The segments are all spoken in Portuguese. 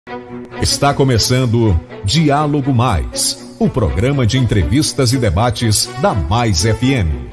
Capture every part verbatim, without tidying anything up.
Está começando Diálogo Mais, o programa de entrevistas e debates da Mais F M.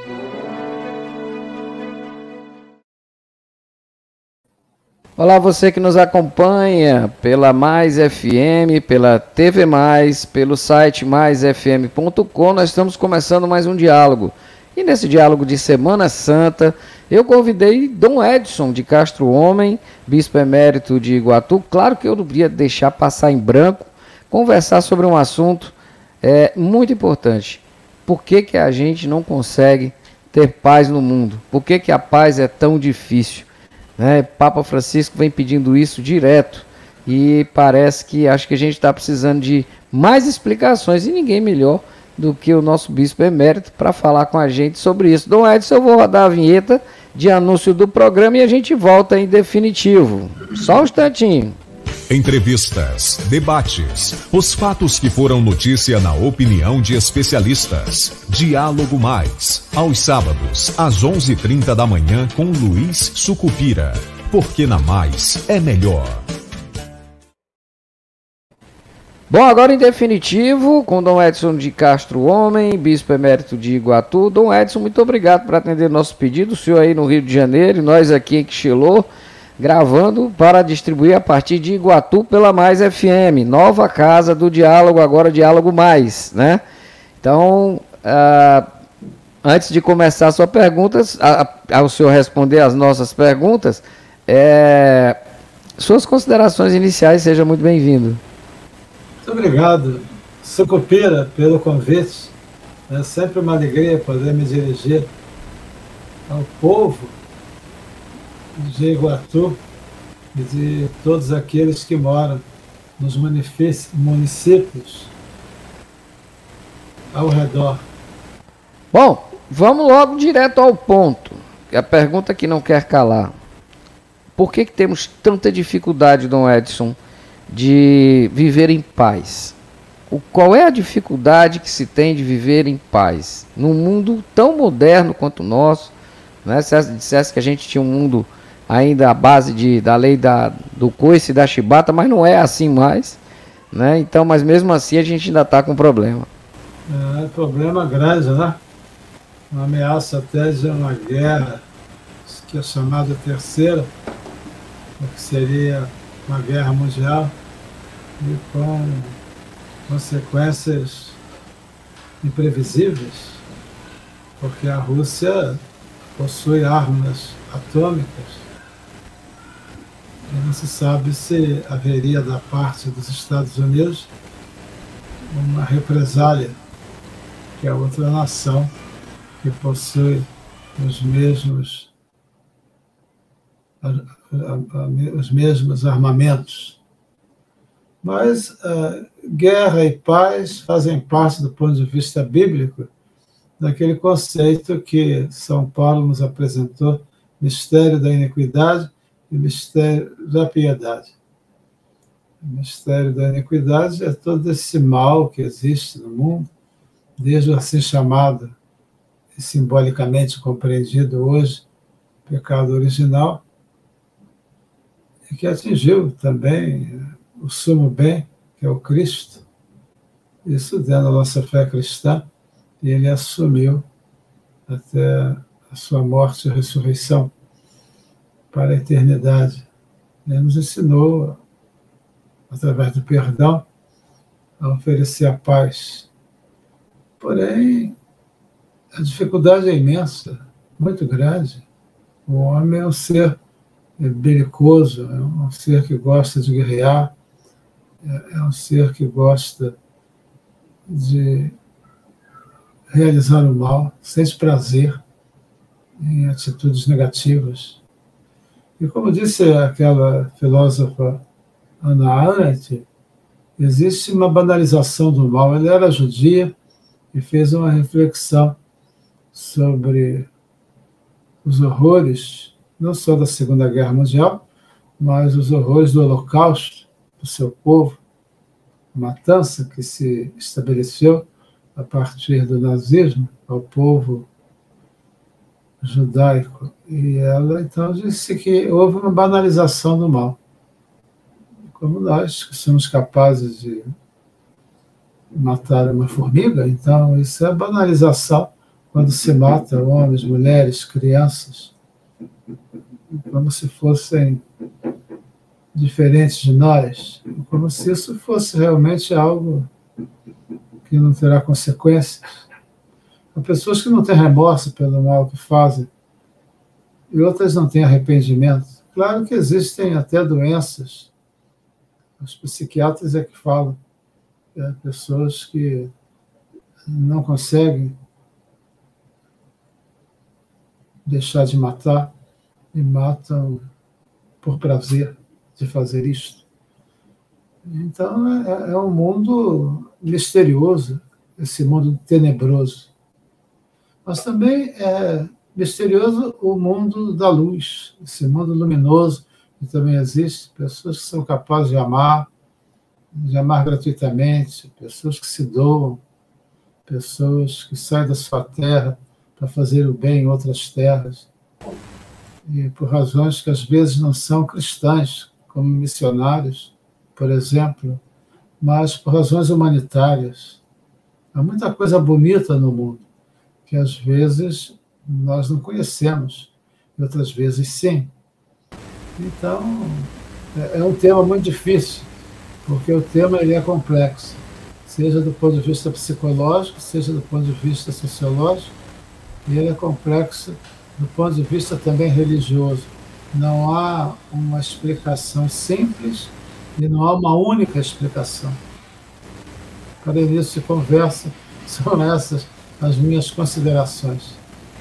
Olá, você que nos acompanha pela Mais F M, pela T V Mais, pelo site mais f m ponto com. Nós estamos começando mais um diálogo. E nesse diálogo de Semana Santa, eu convidei Dom Edson de Castro Homem, bispo emérito de Iguatu. Claro que eu não podia deixar passar em branco, conversar sobre um assunto é, muito importante. Por que que a gente não consegue ter paz no mundo? Por que que a paz é tão difícil? Né? Papa Francisco vem pedindo isso direto e parece que acho que a gente está precisando de mais explicações e ninguém melhor do que o nosso bispo emérito para falar com a gente sobre isso. Dom Edson, eu vou rodar a vinheta de anúncio do programa e a gente volta em definitivo. Só um instantinho. Entrevistas, debates, os fatos que foram notícia na opinião de especialistas. Diálogo Mais, aos sábados, às onze e trinta da manhã com Luiz Sucupira. Porque na Mais é melhor. Bom, agora em definitivo, com Dom Edson de Castro Homem, bispo emérito de Iguatu. Dom Edson, muito obrigado por atender nosso pedido. O senhor aí no Rio de Janeiro e nós aqui em Quixelô, gravando para distribuir a partir de Iguatu pela Mais F M, nova casa do diálogo, agora Diálogo Mais, né? Então, ah, antes de começar a sua pergunta, ao senhor responder as nossas perguntas, é, suas considerações iniciais, seja muito bem-vindo. Muito obrigado, Sucupira, pelo convite. É sempre uma alegria poder me dirigir ao povo de Iguatu e de todos aqueles que moram nos municípios ao redor. Bom, vamos logo direto ao ponto. A pergunta que não quer calar. Por que que temos tanta dificuldade, Dom Edson, de viver em paz? O, qual é a dificuldade que se tem de viver em paz? Num mundo tão moderno quanto o nosso, né? Se dissesse que a gente tinha um mundo ainda à base de, da lei da, do coice e da chibata, mas não é assim mais, né? Então, mas mesmo assim a gente ainda está com problema. É um problema grande, né? Uma ameaça até de uma guerra, que é chamada terceira, que seria uma guerra mundial, e com consequências imprevisíveis, porque a Rússia possui armas atômicas e não se sabe se haveria da parte dos Estados Unidos uma represália, que é outra nação que possui os mesmos os mesmos armamentos. Mas uh, guerra e paz fazem parte, do ponto de vista bíblico, daquele conceito que São Paulo nos apresentou: mistério da iniquidade e mistério da piedade. O mistério da iniquidade é todo esse mal que existe no mundo, desde o assim chamado e simbolicamente compreendido hoje pecado original, e que atingiu também o sumo bem, que é o Cristo. Isso dentro da nossa fé cristã, e ele assumiu até a sua morte e ressurreição para a eternidade. Ele nos ensinou, através do perdão, a oferecer a paz. Porém, a dificuldade é imensa, muito grande. O homem é um ser belicoso, é um ser que gosta de guerrear, é um ser que gosta de realizar o mal, sente prazer em atitudes negativas. E como disse aquela filósofa Hannah Arendt, existe uma banalização do mal. Ela era judia e fez uma reflexão sobre os horrores, não só da Segunda Guerra Mundial, mas os horrores do Holocausto, do seu povo, a matança que se estabeleceu a partir do nazismo ao povo judaico. E ela, então, disse que houve uma banalização do mal. como nós, que somos capazes de matar uma formiga. Então, isso é banalização, quando se mata homens, mulheres, crianças, como se fossem diferentes de nós, como se isso fosse realmente algo que não terá consequências. Há pessoas que não têm remorso pelo mal que fazem, e outras não têm arrependimento. Claro que existem até doenças, os psiquiatras é que falam, é, pessoas que não conseguem deixar de matar e matam por prazer de fazer isto. Então, é, é um mundo misterioso, esse mundo tenebroso. Mas também é misterioso o mundo da luz, esse mundo luminoso que também existe, pessoas que são capazes de amar, de amar gratuitamente, pessoas que se doam, pessoas que saem da sua terra para fazer o bem em outras terras, e por razões que às vezes não são cristãs, como missionários, por exemplo, mas por razões humanitárias. Há muita coisa bonita no mundo, que às vezes nós não conhecemos, e outras vezes sim. Então, é um tema muito difícil, porque o tema ele é complexo, seja do ponto de vista psicológico, seja do ponto de vista sociológico, e ele é complexo do ponto de vista também religioso. Não há uma explicação simples e não há uma única explicação. Para início de conversa, são essas as minhas considerações.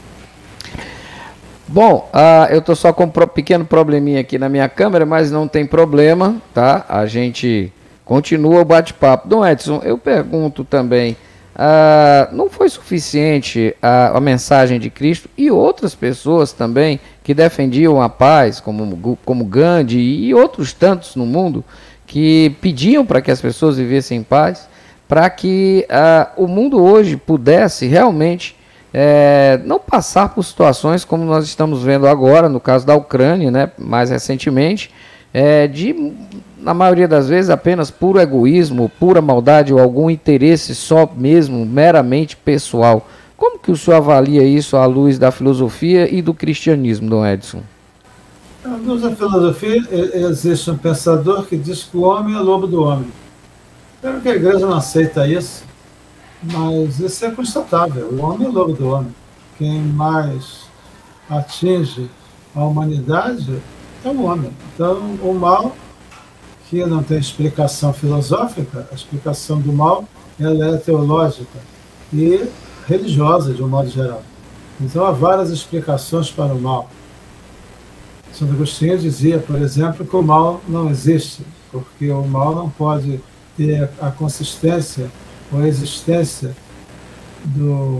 Bom, uh, eu estou só com um pequeno probleminha aqui na minha câmera, mas não tem problema, tá? A gente continua o bate-papo. Dom Edson, eu pergunto também, uh, não foi suficiente a, a mensagem de Cristo e outras pessoas também que defendiam a paz, como, como Gandhi e outros tantos no mundo, que pediam para que as pessoas vivessem em paz, para que uh, o mundo hoje pudesse realmente É, não passar por situações como nós estamos vendo agora, no caso da Ucrânia, né, mais recentemente, é, de, na maioria das vezes, apenas puro egoísmo, pura maldade ou algum interesse só mesmo, meramente pessoal. Como que o senhor avalia isso à luz da filosofia e do cristianismo, Dom Edson? À luz da filosofia, existe um pensador que diz que o homem é lobo do homem. Claro que a igreja não aceita isso, mas isso é constatável. O homem é lobo do homem. Quem mais atinge a humanidade é o homem. Então, o mal, que não tem explicação filosófica, a explicação do mal ela é teológica e religiosa, de um modo geral. Então, há várias explicações para o mal. Santo Agostinho dizia, por exemplo, que o mal não existe, porque o mal não pode ter a consistência ou a existência do,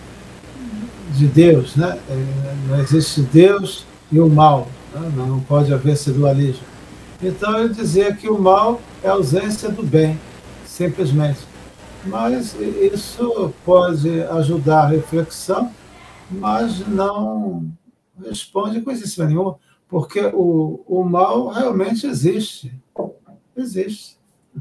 de Deus, né? Não existe Deus e o mal, né? Não pode haver esse dualismo. Então ele dizia que o mal é a ausência do bem, simplesmente. Mas isso pode ajudar a reflexão, mas não responde coisíssima nenhuma, porque o, o mal realmente existe. Existe.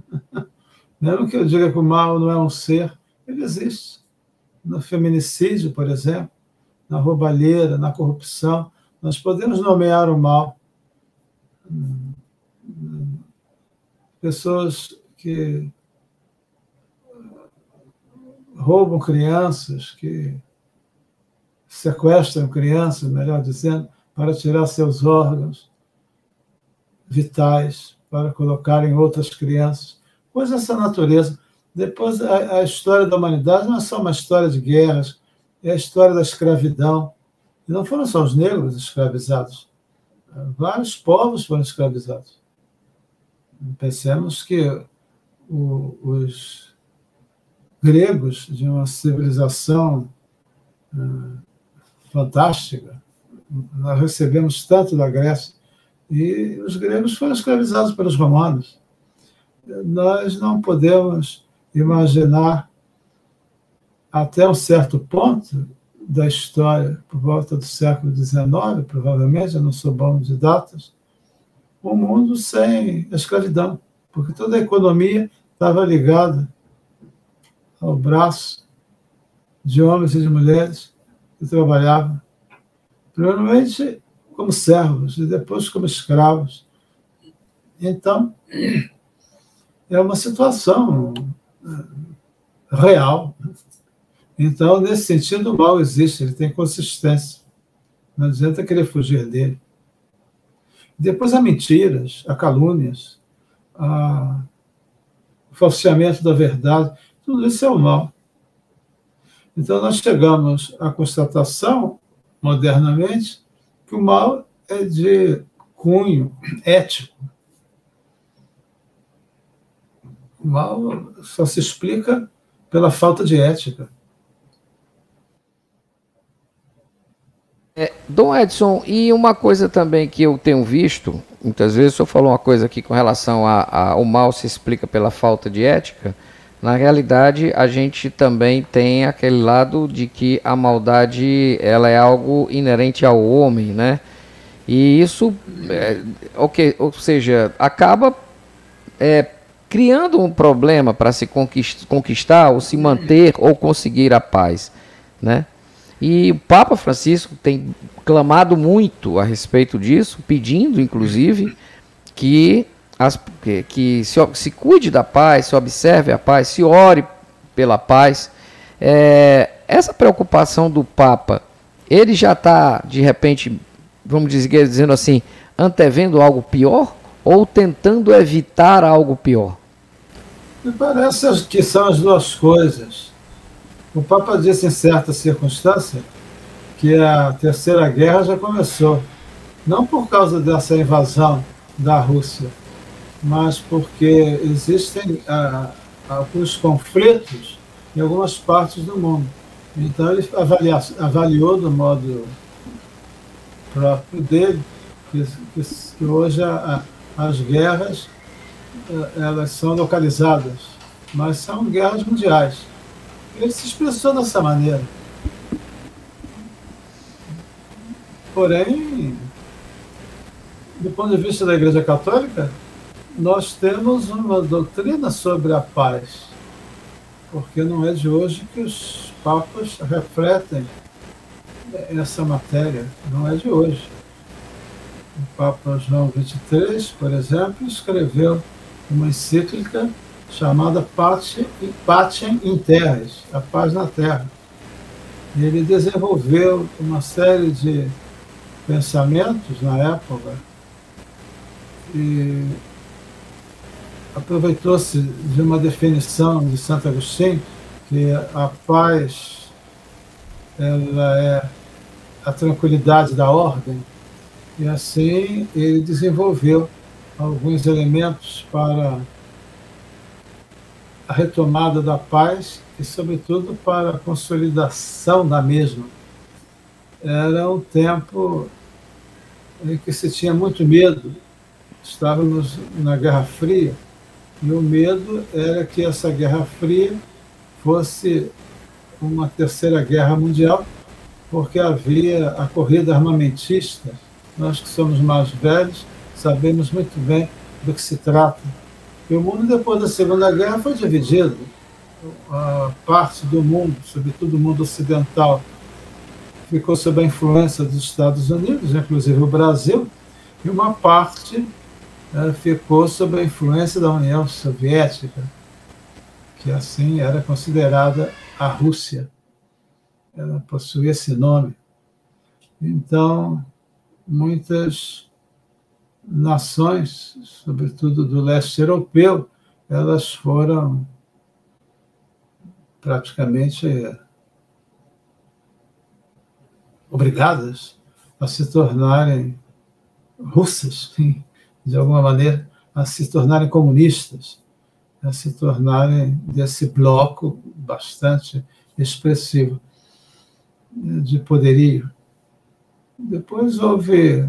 Mesmo que eu diga que o mal não é um ser, ele existe. No feminicídio, por exemplo, na roubalheira, na corrupção, nós podemos nomear o mal. Pessoas que roubam crianças, que sequestram crianças, melhor dizendo, para tirar seus órgãos vitais, para colocar em outras crianças. Coisa dessa natureza. Depois, a, a história da humanidade não é só uma história de guerras, é a história da escravidão. E não foram só os negros escravizados. Vários povos foram escravizados. Pensemos que o, os gregos, de uma civilização uh, fantástica, nós recebemos tanto da Grécia, e os gregos foram escravizados pelos romanos. Nós não podemos imaginar, até um certo ponto da história, por volta do século dezenove, provavelmente, eu não sou bom de datas, um mundo sem escravidão, porque toda a economia estava ligada ao braço de homens e de mulheres que trabalhavam, primeiramente como servos e depois como escravos. Então, é uma situação real. Então, nesse sentido, o mal existe, ele tem consistência. Não adianta querer fugir dele. Depois há mentiras, há calúnias, há o falseamento da verdade. Tudo isso é o mal. Então, nós chegamos à constatação, modernamente, que o mal é de cunho ético. O mal só se explica pela falta de ética. É, Dom Edson, e uma coisa também que eu tenho visto, muitas vezes o senhor falou uma coisa aqui com relação ao mal se explica pela falta de ética. Na realidade, a gente também tem aquele lado de que a maldade ela é algo inerente ao homem, né? E isso, é, okay, ou seja, acaba é, criando um problema para se conquistar, conquistar ou se manter ou conseguir a paz, né? E o Papa Francisco tem clamado muito a respeito disso, pedindo, inclusive, que, as, que, que se, se cuide da paz, se observe a paz, se ore pela paz. É, essa preocupação do Papa, ele já está, de repente, vamos dizer, dizendo assim, antevendo algo pior ou tentando evitar algo pior? Me parece que são as duas coisas. O Papa disse em certa circunstância que a Terceira Guerra já começou, não por causa dessa invasão da Rússia, mas porque existem ah, alguns conflitos em algumas partes do mundo. Então ele avalia, avaliou do modo próprio dele que, que, que hoje a, a, as guerras elas são localizadas, mas são guerras mundiais. Ele se expressou dessa maneira. Porém, do ponto de vista da Igreja Católica, nós temos uma doutrina sobre a paz, porque não é de hoje que os papas refletem essa matéria, não é de hoje. O Papa João vinte e três, por exemplo, escreveu uma encíclica chamada Pacem in Terris, a paz na terra. Ele desenvolveu uma série de pensamentos na época e aproveitou-se de uma definição de Santo Agostinho, que a paz ela é a tranquilidade da ordem, e assim ele desenvolveu alguns elementos para a retomada da paz e, sobretudo, para a consolidação da mesma. Era um tempo em que se tinha muito medo. Estávamos na Guerra Fria e o medo era que essa Guerra Fria fosse uma terceira guerra mundial, porque havia a corrida armamentista. Nós que somos mais velhos sabemos muito bem do que se trata. E o mundo, depois da Segunda Guerra, foi dividido. A parte do mundo, sobretudo o mundo ocidental, ficou sob a influência dos Estados Unidos, inclusive o Brasil, e uma parte eh, ficou sob a influência da União Soviética, que assim era considerada a Rússia. Ela possuía esse nome. Então, muitas nações, sobretudo do leste europeu, elas foram praticamente obrigadas a se tornarem russas, de alguma maneira, a se tornarem comunistas, a se tornarem desse bloco bastante expressivo de poderio. Depois houve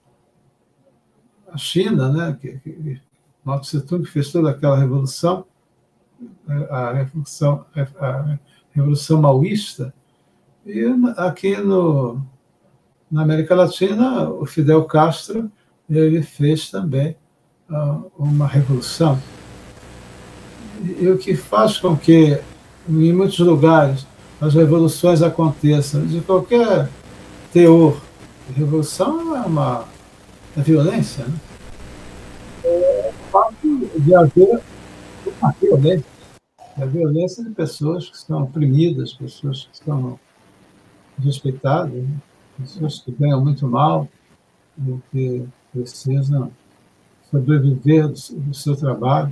a China, né, que, que Mao Tse-tung fez toda aquela revolução, a revolução, a revolução maoísta, e aqui no, na América Latina, o Fidel Castro ele fez também uh, uma revolução. E, e o que faz com que, em muitos lugares, as revoluções aconteçam, de qualquer teor. Revolução é uma é violência, né? É o fato de haver uma violência. A violência de pessoas que estão oprimidas, pessoas que estão respeitadas, né? Pessoas que ganham muito mal e que precisam sobreviver do, do seu trabalho.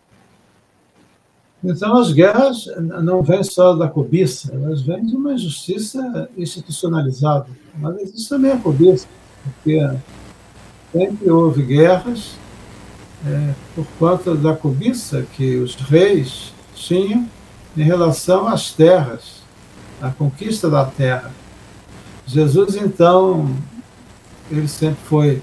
Então, as guerras não vêm só da cobiça, elas vêm de uma injustiça institucionalizada. Mas existe também a cobiça, porque sempre houve guerras é, por conta da cobiça que os reis tinham em relação às terras, à conquista da terra. Jesus, então, ele sempre foi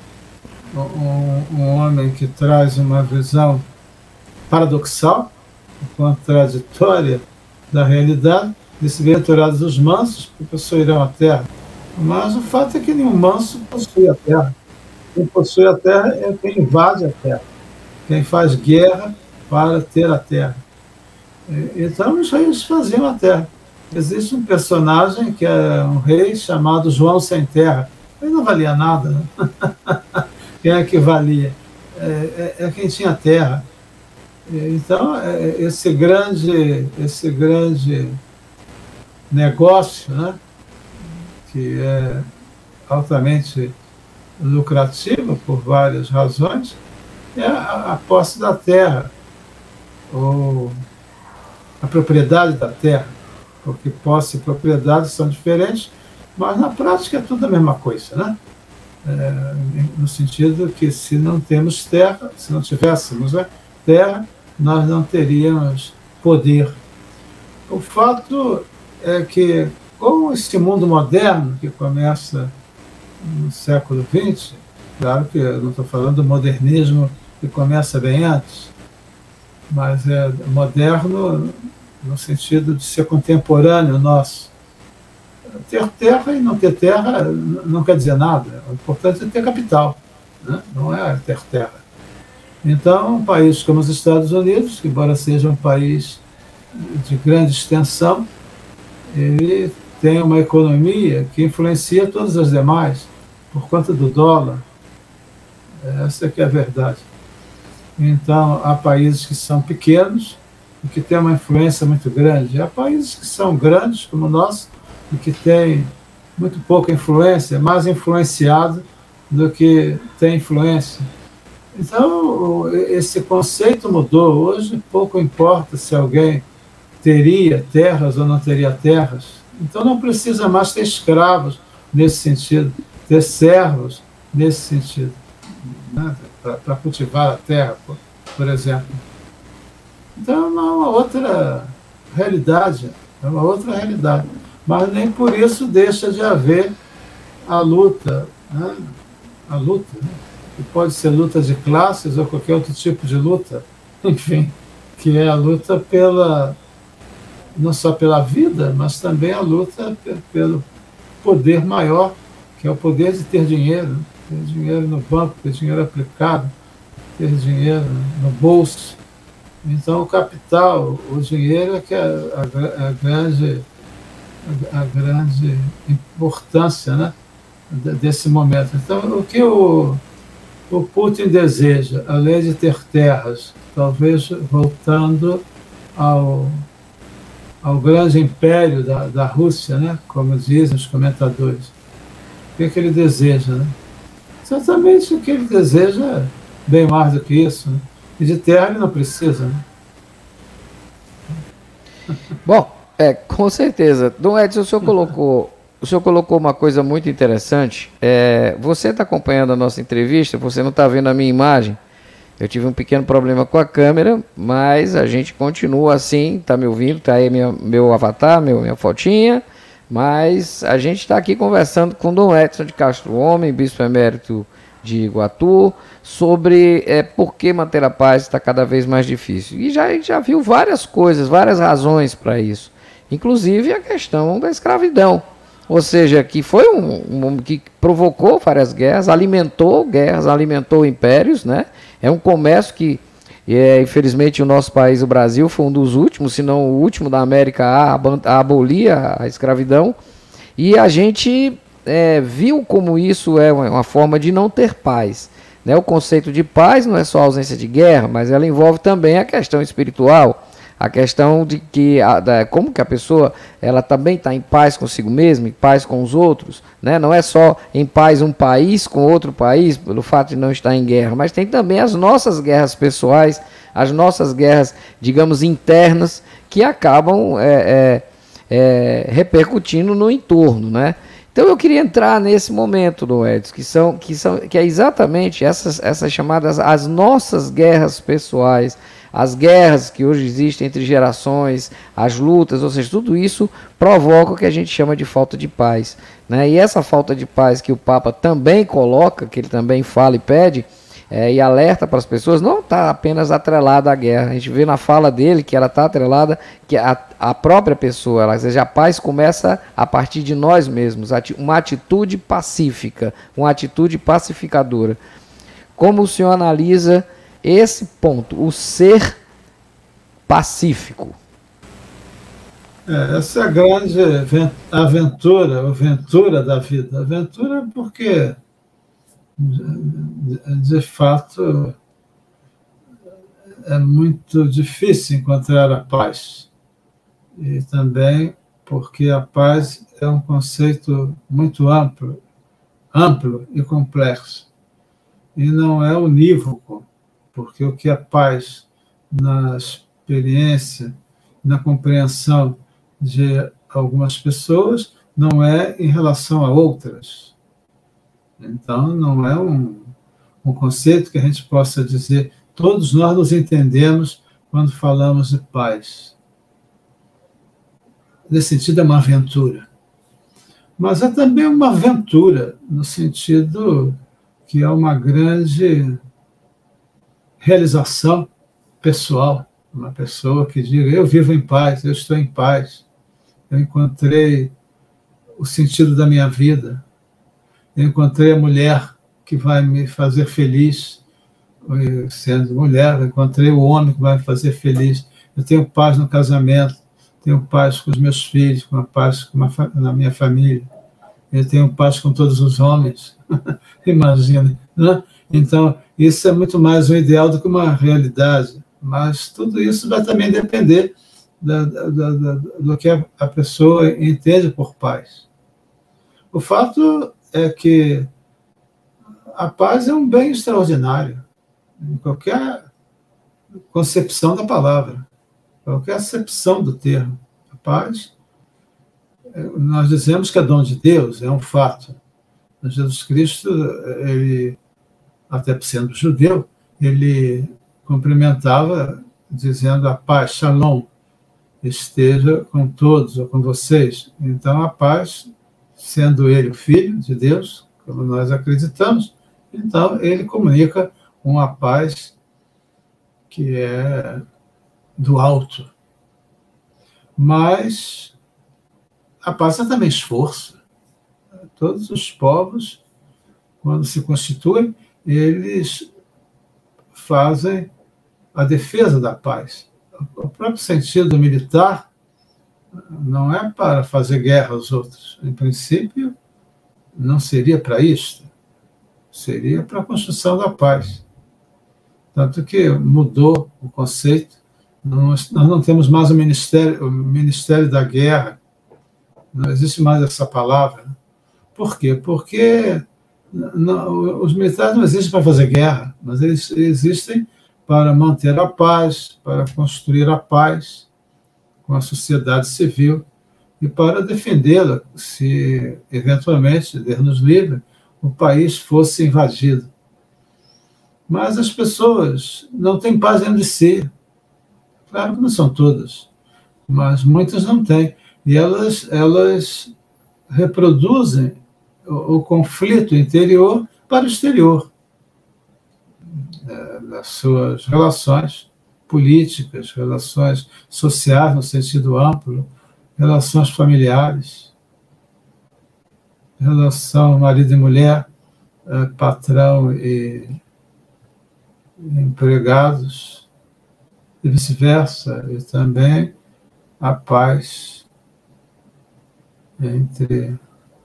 um, um homem que traz uma visão paradoxal, contraditória da realidade, desse bem-aventurados os mansos, que possuirão a terra. Mas o fato é que nenhum manso possui a terra. Quem possui a terra é quem invade a terra, quem faz guerra para ter a terra. Então, os reis faziam a terra. Existe um personagem que é um rei chamado João Sem Terra. Ele não valia nada, né? Quem é que valia? É, é, é quem tinha terra. Então, esse grande, esse grande negócio, né, que é altamente lucrativo por várias razões, é a, a posse da terra, ou a propriedade da terra, porque posse e propriedade são diferentes, mas na prática é tudo a mesma coisa, né? É, no sentido que se não temos terra, se não tivéssemos, né, terra, nós não teríamos poder. O fato é que, com esse mundo moderno que começa no século vinte, claro que eu não estou falando do modernismo que começa bem antes, mas é moderno no sentido de ser contemporâneo nosso. Ter terra e não ter terra não quer dizer nada. O importante é ter capital, né? Não é ter terra. Então, um país como os Estados Unidos, que embora seja um país de grande extensão, ele tem uma economia que influencia todas as demais, por conta do dólar. Essa é que é a verdade. Então, há países que são pequenos e que têm uma influência muito grande. Há países que são grandes, como o nosso, e que têm muito pouca influência, mais influenciado do que tem influência. Então, esse conceito mudou. Hoje, pouco importa se alguém teria terras ou não teria terras. Então, não precisa mais ter escravos nesse sentido, ter servos nesse sentido, né? Para cultivar a terra, por, por exemplo. Então, é uma outra realidade, é uma outra realidade. Mas nem por isso deixa de haver a luta, né? A luta, né? Que pode ser luta de classes ou qualquer outro tipo de luta, enfim, que é a luta pela, não só pela vida, mas também a luta pelo poder maior, que é o poder de ter dinheiro, ter dinheiro no banco, ter dinheiro aplicado, ter dinheiro no bolso. Então, o capital, o dinheiro é que é a, a, grande, a, a grande importância, né, desse momento. Então, o que o O Putin deseja, além de ter terras, talvez voltando ao, ao grande império da, da Rússia, né? Como dizem os comentadores. O que, é que ele deseja? Né? Exatamente o que ele deseja, bem mais do que isso. Né? E de terra ele não precisa. Né? Bom, é, com certeza. Dom Edson, o senhor colocou... O senhor colocou uma coisa muito interessante. É, você está acompanhando a nossa entrevista, você não está vendo a minha imagem. Eu tive um pequeno problema com a câmera, mas a gente continua assim, está me ouvindo, está aí minha, meu avatar, meu, minha fotinha, mas a gente está aqui conversando com Dom Edson de Castro Homem, bispo emérito de Iguatu, sobre é, por que manter a paz está cada vez mais difícil. E já, já viu várias coisas, várias razões para isso, inclusive a questão da escravidão. Ou seja, que foi um, um que provocou várias guerras, alimentou guerras, alimentou impérios, né? É um comércio que, é, infelizmente, o nosso país, o Brasil, foi um dos últimos, se não o último da América a, a abolir a, a escravidão. E a gente é, viu como isso é uma, uma forma de não ter paz. Né? O conceito de paz não é só a ausência de guerra, mas ela envolve também a questão espiritual. A questão de que, a, da, como que a pessoa, ela também está em paz consigo mesma, em paz com os outros, né? Não é só em paz um país com outro país, pelo fato de não estar em guerra, mas tem também as nossas guerras pessoais, as nossas guerras, digamos, internas, que acabam é, é, é, repercutindo no entorno, né? Então eu queria entrar nesse momento, do Edson, que, são, que, são, que é exatamente essas, essas chamadas as nossas guerras pessoais, as guerras que hoje existem entre gerações, as lutas, ou seja, tudo isso provoca o que a gente chama de falta de paz. Né? E essa falta de paz que o Papa também coloca, que ele também fala e pede, é, e alerta para as pessoas, não está apenas atrelada à guerra. A gente vê na fala dele que ela está atrelada, que a, a própria pessoa, ela, ou seja, a paz começa a partir de nós mesmos, uma atitude pacífica, uma atitude pacificadora. Como o senhor analisa esse ponto, o ser pacífico? É, essa é a grande aventura, a aventura da vida. Aventura porque, de fato, é muito difícil encontrar a paz. E também porque a paz é um conceito muito amplo, amplo e complexo. E não é unívoco. Porque o que é paz na experiência, na compreensão de algumas pessoas, não é em relação a outras. Então, não é um, um conceito que a gente possa dizer, todos nós nos entendemos quando falamos de paz. Nesse sentido, é uma aventura. Mas é também uma aventura, no sentido que é uma grande realização pessoal, uma pessoa que diga, eu vivo em paz, eu estou em paz, eu encontrei o sentido da minha vida, eu encontrei a mulher que vai me fazer feliz, sendo mulher, eu encontrei o homem que vai me fazer feliz, eu tenho paz no casamento, tenho paz com os meus filhos, com a paz com a, na minha família, eu tenho paz com todos os homens, imagina, né? Então, isso é muito mais um ideal do que uma realidade, mas tudo isso vai também depender da, da, da, do que a pessoa entende por paz. O fato é que a paz é um bem extraordinário, em qualquer concepção da palavra, qualquer acepção do termo. A paz, nós dizemos que é dom de Deus, é um fato. Jesus Cristo, ele, até sendo judeu, ele cumprimentava dizendo a paz, shalom, esteja com todos ou com vocês. Então a paz, sendo ele o Filho de Deus, como nós acreditamos, então ele comunica uma paz que é do alto. Mas a paz é também esforço. Todos os povos, quando se constituem, eles fazem a defesa da paz. O próprio sentido militar não é para fazer guerra aos outros. Em princípio, não seria para isto. Seria para a construção da paz. Tanto que mudou o conceito. Nós, nós não temos mais o ministério, o ministério da guerra. Não existe mais essa palavra. Por quê? Porque não, os militares não existem para fazer guerra, mas eles existem para manter a paz, para construir a paz com a sociedade civil e para defendê-la se, eventualmente, Deus nos livre, o país fosse invadido. Mas as pessoas não têm paz dentro de si. Claro que não são todas, mas muitas não têm. E elas, elas reproduzem o, o conflito interior para o exterior, é, das suas relações políticas, relações sociais no sentido amplo, relações familiares. relação marido e mulher, é, patrão e empregados, e vice-versa, e também a paz entre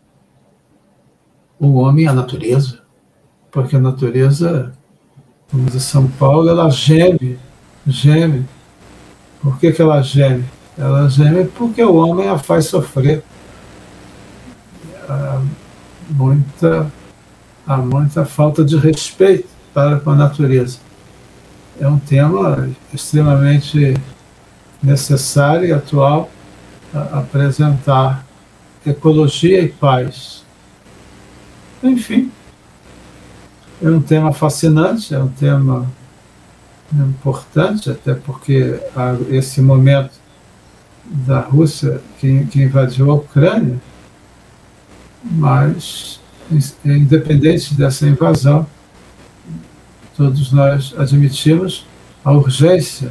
o homem e a natureza, porque a natureza, como diz São Paulo, ela geme, geme. Por que que ela geme? Ela geme porque o homem a faz sofrer. Há muita, há muita falta de respeito para com a natureza. É um tema extremamente necessário e atual a apresentar ecologia e paz. Enfim, é um tema fascinante, é um tema importante, até porque há esse momento da Rússia que, que invadiu a Ucrânia, mas, independente dessa invasão, todos nós admitimos a urgência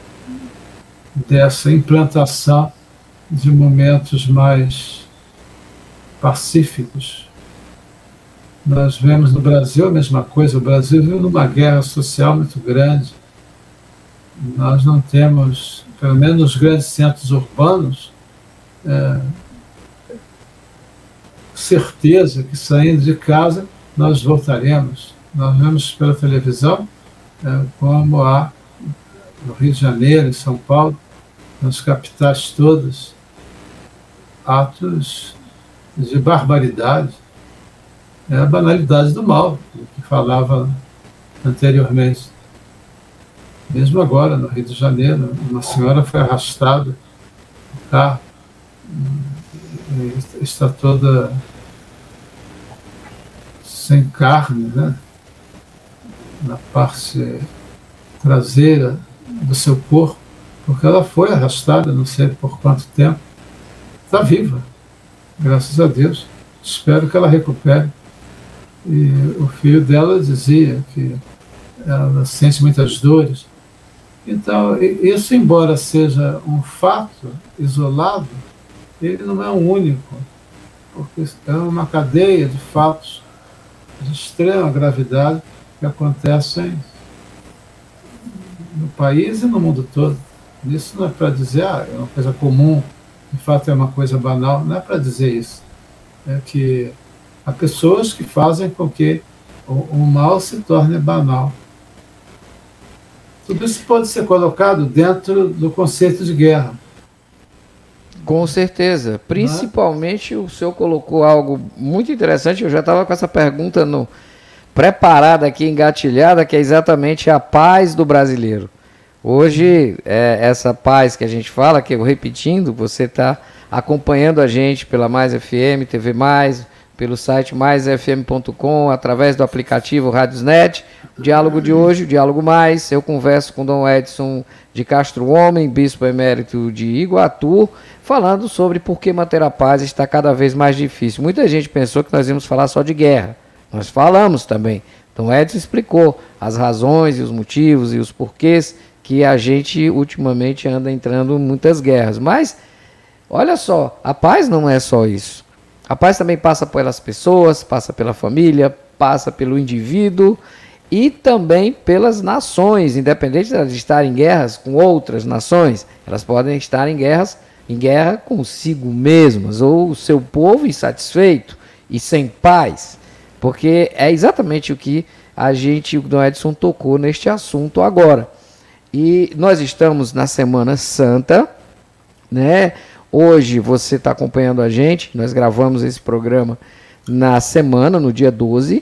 dessa implantação de momentos mais pacíficos. Nós vemos no Brasil a mesma coisa. O Brasil vive numa guerra social muito grande. Nós não temos, pelo menos nos grandes centros urbanos, é, certeza que saindo de casa nós voltaremos. Nós vemos pela televisão é, como há no Rio de Janeiro, em São Paulo, nas capitais todas, atos de barbaridade. É a banalidade do mal, que falava anteriormente. Mesmo agora, no Rio de Janeiro, uma senhora foi arrastada no carro, está toda sem carne, né? Na parte traseira do seu corpo, porque ela foi arrastada, não sei por quanto tempo. Está viva, graças a Deus. Espero que ela recupere. E o filho dela dizia que ela sente muitas dores. Então, isso, embora seja um fato isolado, ele não é um único, porque é uma cadeia de fatos de extrema gravidade que acontecem no país e no mundo todo. Isso não é para dizer, ah, é uma coisa comum, de fato é uma coisa banal, não é para dizer isso. É que há pessoas que fazem com que o, o mal se torne banal. Tudo isso pode ser colocado dentro do conceito de guerra. Com certeza. Principalmente o senhor colocou algo muito interessante. Eu já estava com essa pergunta no, preparada aqui, engatilhada, que é exatamente a paz do brasileiro. Hoje, é, essa paz que a gente fala, que eu repetindo, você está acompanhando a gente pela Mais F M, T V Mais, pelo site mais f m ponto com, através do aplicativo Radiosnet. O diálogo de hoje, o Diálogo Mais, eu converso com Dom Edson de Castro Homem, bispo emérito de Iguatu, falando sobre por que manter a paz está cada vez mais difícil. Muita gente pensou que nós íamos falar só de guerra. Nós falamos também. Dom Edson explicou as razões e os motivos e os porquês que a gente ultimamente anda entrando em muitas guerras. Mas, olha só, a paz não é só isso. A paz também passa pelas pessoas, passa pela família, passa pelo indivíduo e também pelas nações, independente de estar em guerras com outras nações, elas podem estar em guerras, em guerra consigo mesmas, ou o seu povo insatisfeito e sem paz, porque é exatamente o que a gente, o Dom Edson, tocou neste assunto agora. E nós estamos na Semana Santa, né? Hoje você está acompanhando a gente, nós gravamos esse programa na semana, no dia doze,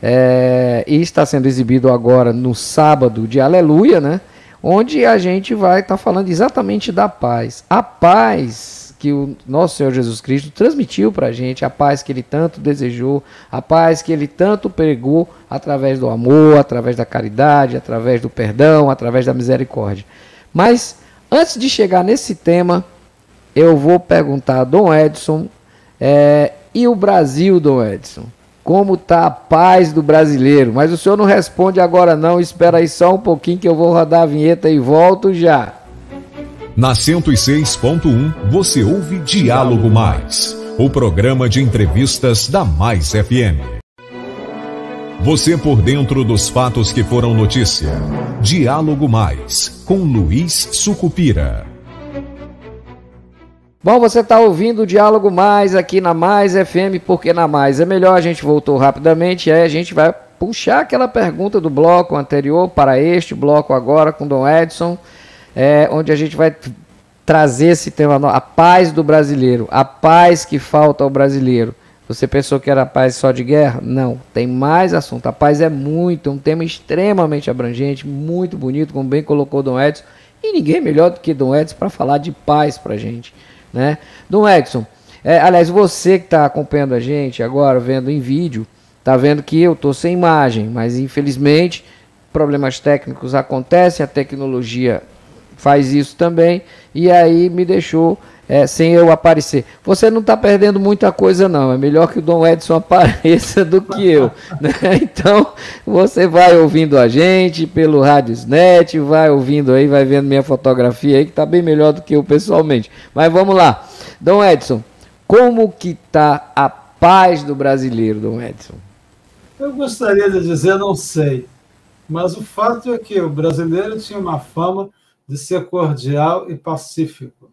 é, e está sendo exibido agora no sábado de Aleluia, né? Onde a gente vai estar tá falando exatamente da paz. A paz que o nosso Senhor Jesus Cristo transmitiu para a gente, a paz que Ele tanto desejou, a paz que Ele tanto pregou através do amor, através da caridade, através do perdão, através da misericórdia. Mas, antes de chegar nesse tema, eu vou perguntar a Dom Edson, é, e o Brasil, Dom Edson? Como está a paz do brasileiro? Mas o senhor não responde agora não, espera aí só um pouquinho que eu vou rodar a vinheta e volto já. Na cento e seis ponto um, você ouve Diálogo Mais. o programa de entrevistas da Mais F M. Você por dentro dos fatos que foram notícia. Diálogo Mais, com Luiz Sucupira. Bom, você está ouvindo o Diálogo Mais aqui na Mais F M, porque na Mais é melhor. A gente voltou rapidamente e aí a gente vai puxar aquela pergunta do bloco anterior para este bloco agora com Dom Edson, é, onde a gente vai trazer esse tema, a paz do brasileiro, a paz que falta ao brasileiro. Você pensou que era paz só de guerra? Não, tem mais assunto. A paz é muito, é um tema extremamente abrangente, muito bonito, como bem colocou Dom Edson, e ninguém melhor do que Dom Edson para falar de paz para a gente. Né? Dom Edson, é, aliás, você que está acompanhando a gente agora, vendo em vídeo, está vendo que eu estou sem imagem, mas infelizmente problemas técnicos acontecem, a tecnologia faz isso também, e aí me deixou é, sem eu aparecer. Você não está perdendo muita coisa não, é melhor que o Dom Edson apareça do que eu. Né? Então, você vai ouvindo a gente pelo Radiosnet, vai ouvindo aí, vai vendo minha fotografia aí, que está bem melhor do que eu pessoalmente. Mas vamos lá. Dom Edson, como que está a paz do brasileiro, Dom Edson? Eu gostaria de dizer, não sei, mas o fato é que o brasileiro tinha uma fama de ser cordial e pacífico.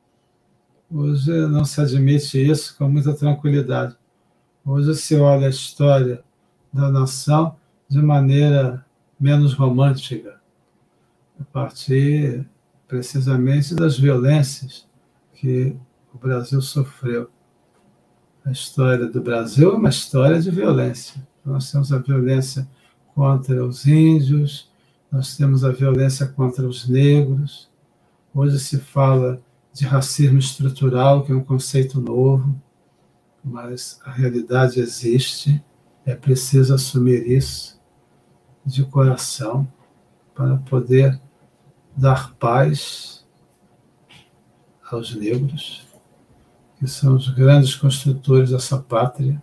Hoje não se admite isso com muita tranquilidade. Hoje se olha a história da nação de maneira menos romântica, a partir precisamente das violências que o Brasil sofreu. A história do Brasil é uma história de violência. Nós temos a violência contra os índios, nós temos a violência contra os negros. Hoje se fala de racismo estrutural, que é um conceito novo, mas a realidade existe, é preciso assumir isso de coração para poder dar paz aos negros, que são os grandes construtores dessa pátria.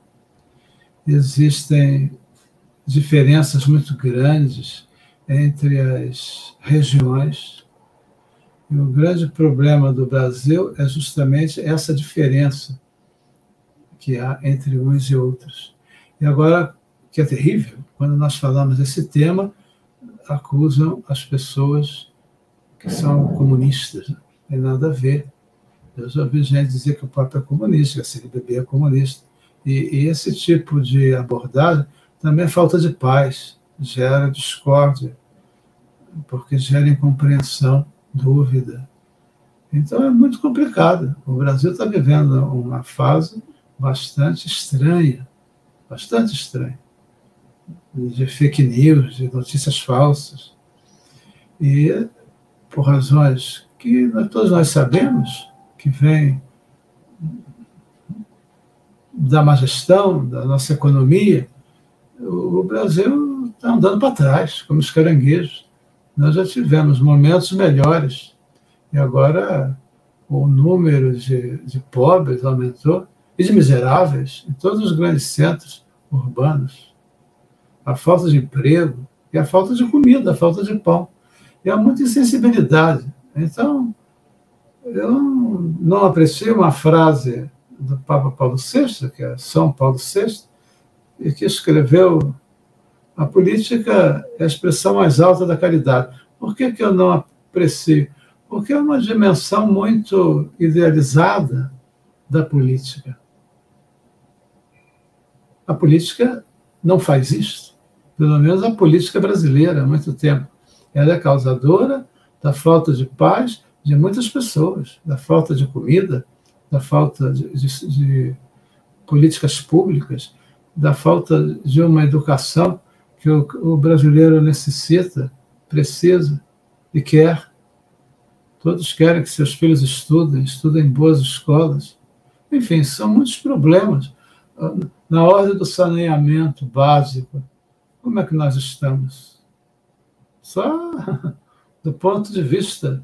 Existem diferenças muito grandes entre as regiões. E o grande problema do Brasil é justamente essa diferença que há entre uns e outros. E agora, que é terrível, quando nós falamos desse tema, acusam as pessoas que são comunistas. Não tem nada a ver. Eu já ouvi gente dizer que o Papa é comunista, que a C N B B é comunista. E, e esse tipo de abordagem também é falta de paz, gera discórdia, porque gera incompreensão, dúvida. Então é muito complicado. O Brasil está vivendo uma fase bastante estranha, bastante estranha, de fake news, de notícias falsas. E, por razões que todos nós sabemos, que vêm da má gestão, da nossa economia, o Brasil está andando para trás, como os caranguejos. Nós já tivemos momentos melhores, e agora o número de, de pobres aumentou, e de miseráveis, em todos os grandes centros urbanos. A falta de emprego, e a falta de comida, a falta de pão. E há muita insensibilidade. Então, eu não aprecio uma frase do Papa Paulo sexto, que é São Paulo sexto, e que escreveu: a política é a expressão mais alta da caridade. Por que que eu não aprecio? Porque é uma dimensão muito idealizada da política. A política não faz isso. Pelo menos a política brasileira, há muito tempo. Ela é causadora da falta de paz de muitas pessoas, da falta de comida, da falta de, de, de políticas públicas, da falta de uma educação que o, o brasileiro necessita, precisa e quer. Todos querem que seus filhos estudem, estudem em boas escolas. Enfim, são muitos problemas. Na ordem do saneamento básico, como é que nós estamos? Só do ponto de vista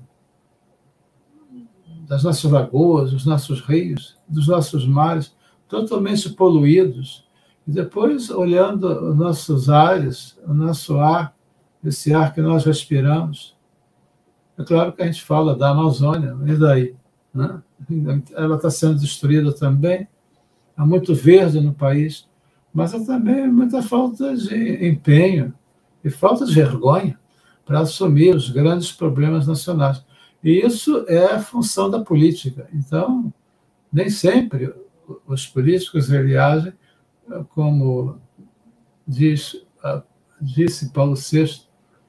das nossas lagoas, dos nossos rios, dos nossos mares, totalmente poluídos. E depois, olhando os nossos ares, o nosso ar, esse ar que nós respiramos, é claro que a gente fala da Amazônia, e daí? Né? Ela está sendo destruída também, há muito verde no país, mas há também muita falta de empenho e falta de vergonha para assumir os grandes problemas nacionais. E isso é a função da política. Então, nem sempre os políticos ele agem como diz, disse Paulo sexto,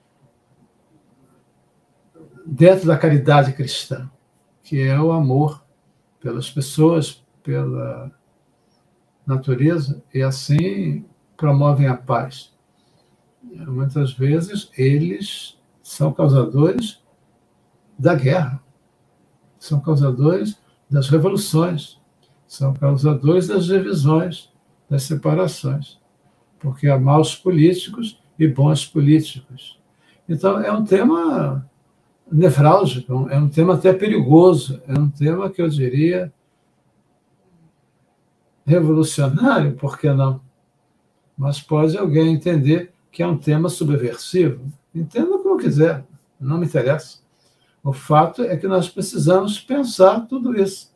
dentro da caridade cristã, que é o amor pelas pessoas, pela natureza, e assim promovem a paz. Muitas vezes eles são causadores da guerra, são causadores das revoluções, são causadores das divisões, das separações, porque há maus políticos e bons políticos. Então, é um tema nevrálgico, é um tema até perigoso, é um tema que eu diria revolucionário, por que não? Mas pode alguém entender que é um tema subversivo. Entenda como quiser, não me interessa. O fato é que nós precisamos pensar tudo isso.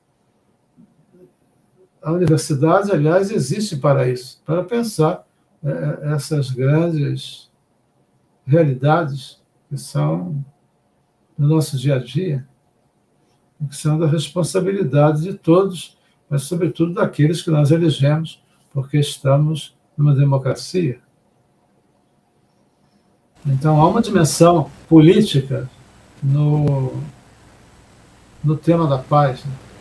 A universidade, aliás, existe para isso, para pensar é, essas grandes realidades que são no nosso dia a dia, que são da responsabilidade de todos, mas, sobretudo, daqueles que nós elegemos, porque estamos numa democracia. Então, há uma dimensão política no, no tema da paz.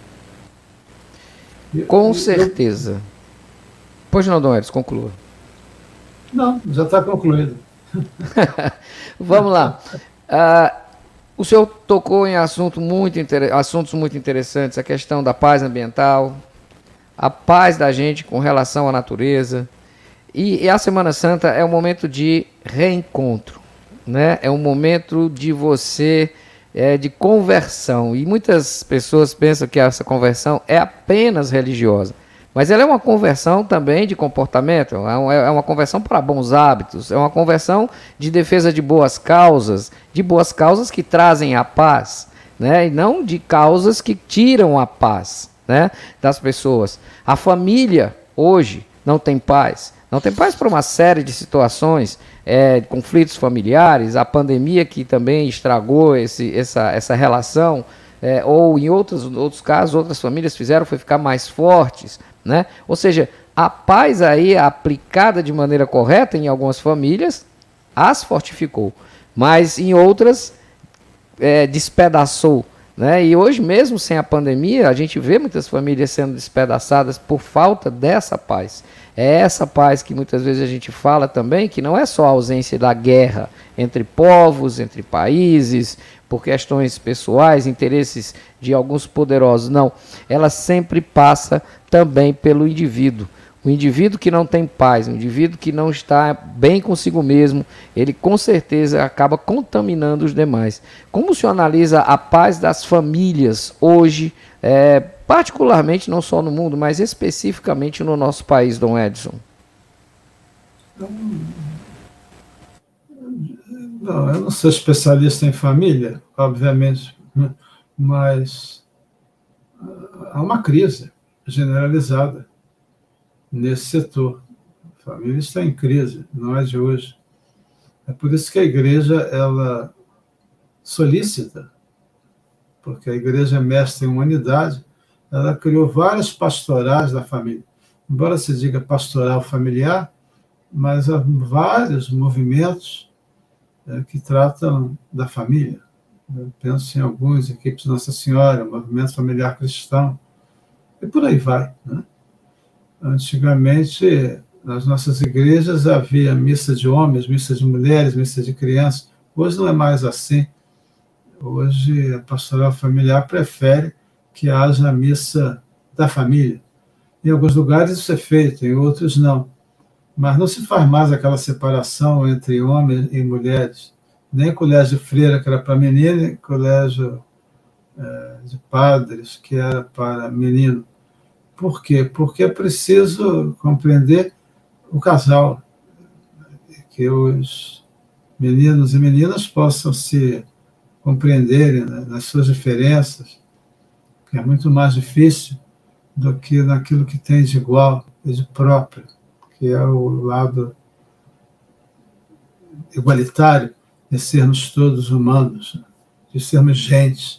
Né? Com eu, certeza. Eu... Pois não, Dom Edson, conclua. Não, já está concluído. Vamos lá. Uh, o senhor tocou em assunto muito inter... assuntos muito interessantes, a questão da paz ambiental, a paz da gente com relação à natureza. E, e a Semana Santa é um momento de reencontro, né? É um momento de você, é, de conversão. E muitas pessoas pensam que essa conversão é apenas religiosa. Mas ela é uma conversão também de comportamento, é uma conversão para bons hábitos, é uma conversão de defesa de boas causas, de boas causas que trazem a paz, né? E não de causas que tiram a paz, né, das pessoas. A família hoje não tem paz, não tem paz por uma série de situações, é, conflitos familiares, a pandemia que também estragou esse, essa, essa relação, é, ou em outros, outros casos, outras famílias fizeram foi ficar mais fortes, né? Ou seja, a paz aí aplicada de maneira correta em algumas famílias as fortificou, mas em outras é, despedaçou, né? E hoje mesmo sem a pandemia a gente vê muitas famílias sendo despedaçadas por falta dessa paz. É essa paz que muitas vezes a gente fala também, que não é só a ausência da guerra entre povos, entre países, por questões pessoais, interesses de alguns poderosos, não. Ela sempre passa também pelo indivíduo. O indivíduo que não tem paz, o indivíduo que não está bem consigo mesmo, ele com certeza acaba contaminando os demais. Como o senhor analisa a paz das famílias hoje, é, particularmente não só no mundo, mas especificamente no nosso país, Dom Edson? Não, eu não sou especialista em família, obviamente, mas há uma crise generalizada nesse setor. A família está em crise, não é de hoje. É por isso que a igreja ela solicita, porque a igreja é mestra em humanidade, ela criou várias pastorais da família. Embora se diga pastoral familiar, mas há vários movimentos é, que tratam da família. Eu penso em alguns, equipes Nossa Senhora, movimento familiar cristão, e por aí vai, né? Antigamente, nas nossas igrejas havia missa de homens, missa de mulheres, missa de crianças. Hoje não é mais assim. Hoje a pastoral familiar prefere que haja a missa da família. Em alguns lugares isso é feito, em outros não. Mas não se faz mais aquela separação entre homens e mulheres. Nem colégio de freira, que era para menino, nem colégio é, de padres, que era para menino. Por quê? Porque é preciso compreender o casal, que os meninos e meninas possam se compreenderem, né, nas suas diferenças, que é muito mais difícil do que naquilo que tem de igual e de próprio, que é o lado igualitário de sermos todos humanos, de sermos gente.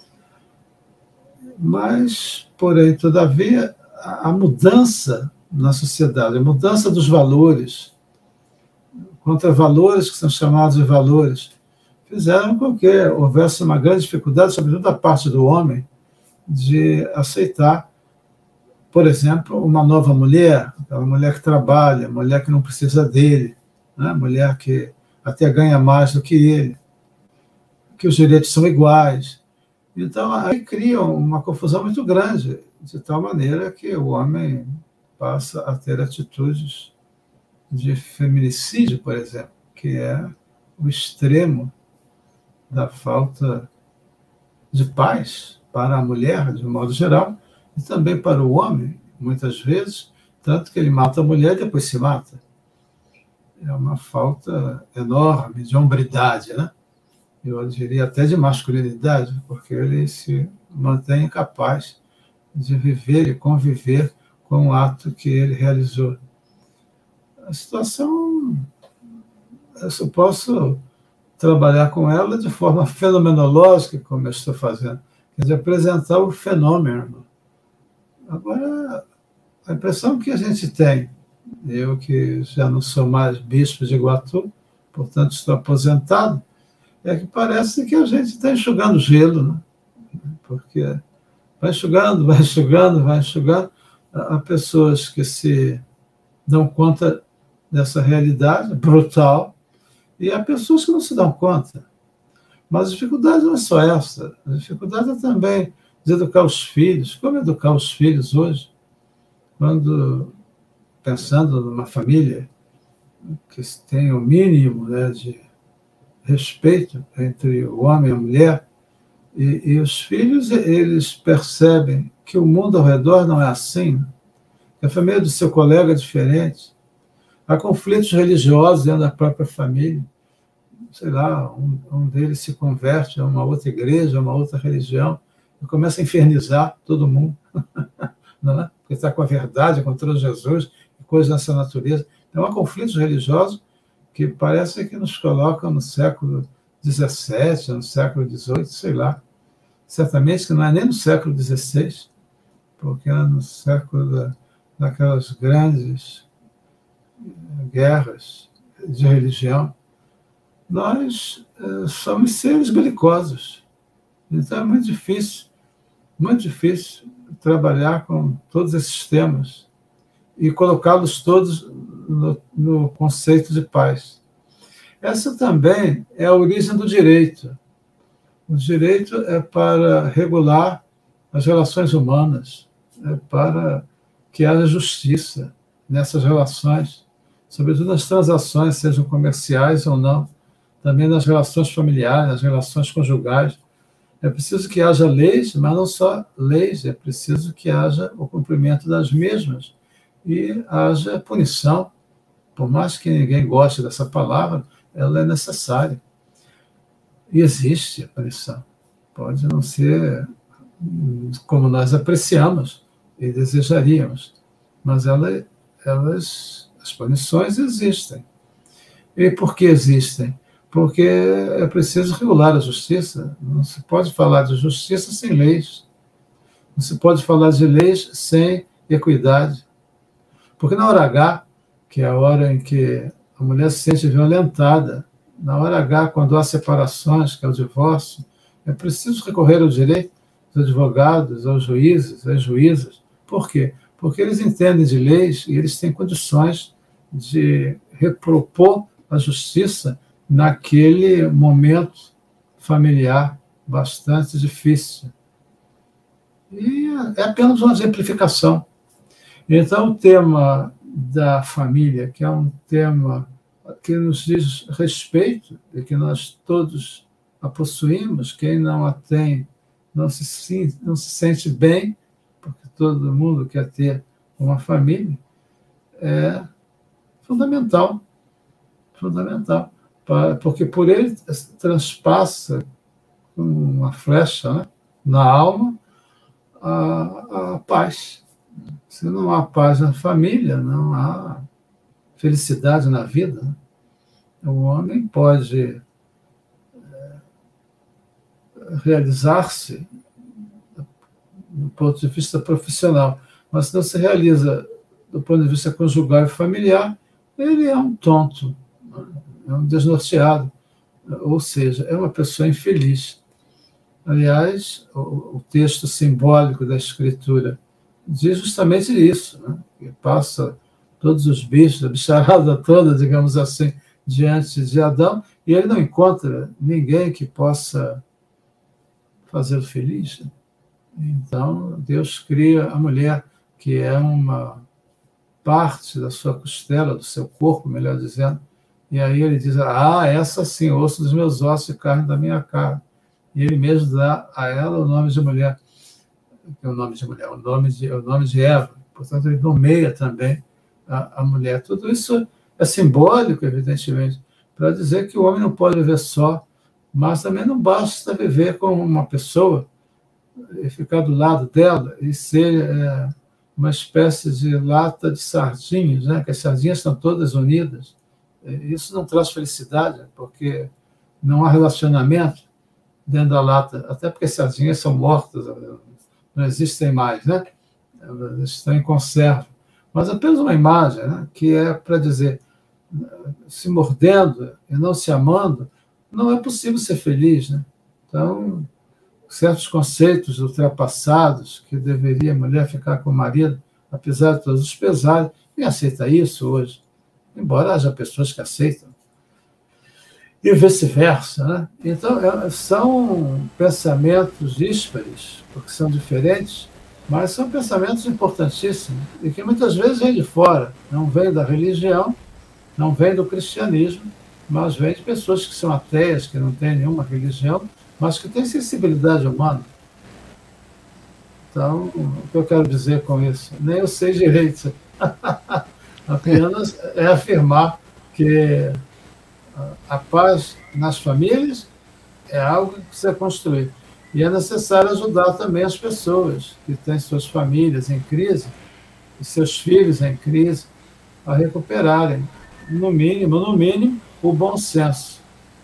Mas, porém, todavia, a mudança na sociedade, a mudança dos valores, contra valores que são chamados de valores, fizeram com que houvesse uma grande dificuldade, sobretudo da parte do homem, de aceitar, por exemplo, uma nova mulher, uma mulher que trabalha, mulher que não precisa dele, né? Mulher que até ganha mais do que ele, que os direitos são iguais. Então, aí cria uma confusão muito grande, de tal maneira que o homem passa a ter atitudes de feminicídio, por exemplo, que é o extremo da falta de paz para a mulher, de um modo geral, e também para o homem, muitas vezes, tanto que ele mata a mulher e depois se mata. É uma falta enorme de hombridade, né? Eu diria até de masculinidade, porque ele se mantém incapaz de viver e conviver com o ato que ele realizou. A situação, eu só posso trabalhar com ela de forma fenomenológica, como eu estou fazendo, quer dizer, apresentar o fenômeno. Agora, a impressão que a gente tem, eu que já não sou mais bispo de Iguatu, portanto estou aposentado, é que parece que a gente está enxugando gelo, né? Porque vai enxugando, vai enxugando, vai enxugando. Há pessoas que se dão conta dessa realidade brutal e há pessoas que não se dão conta. Mas a dificuldade não é só essa. A dificuldade é também de educar os filhos. Como educar os filhos hoje? Quando, pensando numa família que tem o mínimo, né, de respeito entre o homem e a mulher, e, e os filhos, eles percebem que o mundo ao redor não é assim, que a família do seu colega é diferente, há conflitos religiosos dentro da própria família, sei lá, um, um deles se converte a uma outra igreja, a uma outra religião, e começa a infernizar todo mundo, não é? Porque está com a verdade, contra Jesus, e coisas dessa natureza. Então, há conflitos religiosos que parece que nos colocam no século dezessete, no século dezoito, sei lá. Certamente que não é nem no século dezesseis, porque é no século da, daquelas grandes guerras de religião. Nós eh, somos seres belicosos. Então é muito difícil, muito difícil trabalhar com todos esses temas e colocá-los todos no, no conceito de paz. Essa também é a origem do direito. O direito é para regular as relações humanas, é para que haja justiça nessas relações, sobretudo nas transações, sejam comerciais ou não, também nas relações familiares, nas relações conjugais. É preciso que haja leis, mas não só leis, é preciso que haja o cumprimento das mesmas e haja punição. Por mais que ninguém goste dessa palavra, ela é necessária. E existe a punição. Pode não ser como nós apreciamos e desejaríamos, mas ela, elas, as punições existem. E por que existem? Porque é preciso regular a justiça. Não se pode falar de justiça sem leis. Não se pode falar de leis sem equidade. Porque na hora H, que é a hora em que a mulher se sente violentada, na hora H, quando há separações, que é o divórcio, é preciso recorrer ao direito dos advogados, aos juízes, às juízas. Por quê? Porque eles entendem de leis e eles têm condições de repropor a justiça naquele momento familiar bastante difícil. E é apenas uma exemplificação. Então, o tema da família, que é um tema que nos diz respeito e que nós todos a possuímos, quem não a tem não se, não se sente bem, porque todo mundo quer ter uma família, é fundamental, fundamental, porque por ele transpassa com uma flecha, né, na alma a, a paz, Se não há paz na família, não há felicidade na vida. Né? O homem pode realizar-se do ponto de vista profissional, mas se não se realiza do ponto de vista conjugal e familiar, ele é um tonto, é um desnorteado, ou seja, é uma pessoa infeliz. Aliás, o, o texto simbólico da Escritura diz justamente isso, né? Que passa todos os bichos, a bicharada toda, digamos assim, diante de Adão, e ele não encontra ninguém que possa fazê-lo feliz. Né? Então, Deus cria a mulher, que é uma parte da sua costela, do seu corpo, melhor dizendo, e aí ele diz, ah, essa sim, osso dos meus ossos e carne da minha carne. E ele mesmo dá a ela o nome de mulher, que é o nome de mulher, o nome de, o nome de Eva. Portanto, ele nomeia também a, a mulher. Tudo isso é simbólico, evidentemente, para dizer que o homem não pode viver só, mas também não basta viver com uma pessoa e ficar do lado dela e ser é, uma espécie de lata de sardinhas, né? Que as sardinhas estão todas unidas. Isso não traz felicidade, porque não há relacionamento dentro da lata, até porque as sardinhas são mortas, não existem mais, né? Elas estão em conserva. Mas apenas uma imagem, né? Que é para dizer, se mordendo e não se amando, não é possível ser feliz, né? Então, certos conceitos ultrapassados, que deveria a mulher ficar com o marido, apesar de todos os pesares, ninguém aceita isso hoje, embora haja pessoas que aceitam. E vice-versa, né? Então, são pensamentos díspares, porque são diferentes, mas são pensamentos importantíssimos, e que muitas vezes vêm de fora, não vêm da religião, não vêm do cristianismo, mas vêm de pessoas que são ateias, que não têm nenhuma religião, mas que têm sensibilidade humana. Então, o que eu quero dizer com isso? Nem eu sei direito. Apenas é afirmar que a paz nas famílias é algo que precisa construir. E é necessário ajudar também as pessoas que têm suas famílias em crise, e seus filhos em crise, a recuperarem, no mínimo, no mínimo, o bom senso.